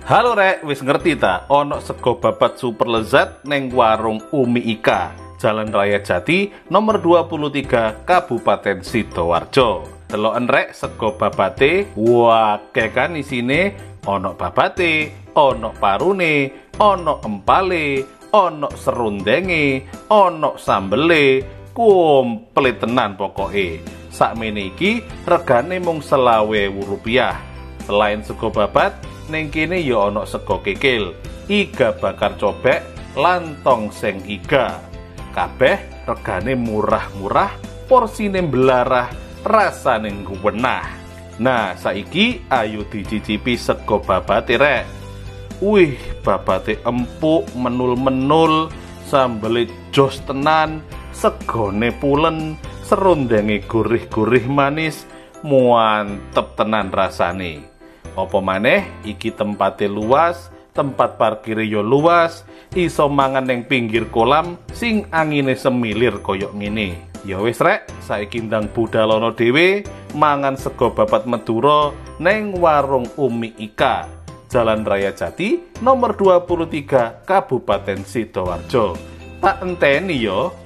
Halo rek, wis ngerti ta? Ono sego babat super lezat neng warung Umi Ika, Jalan Raya Jati, nomor 23, Kabupaten Sidoarjo. Deloken rek sego babate, wah kan isine ono babate, ono parune, ono empale, ono serundenge, ono sambele, komplit tenan pokoke. Sakmene iki regane mung Rp20.000. Selain sego babat, ning kene ya ana sego kikil, iga bakar cobek, lantong seng iga. Kabeh regane murah-murah, porsine belarah, rasane ngwenah. Nah, saiki ayo dicicipi sego babate rek. Wih, babate empuk, menul-menul, sambele jos tenan, segone pulen, serundenge gurih-gurih manis, mantep tenan rasane. Apa maneh iki tempate luas, tempat parkir yo luas, iso mangan ning pinggir kolam sing angine semilir koyok ngene. Ya wis rek, saiki ndang budalono dhewe mangan sego babat Madura neng warung Umi Ika, Jalan Raya Jati, nomor 23, Kabupaten Sidoarjo. Tak enteni yo.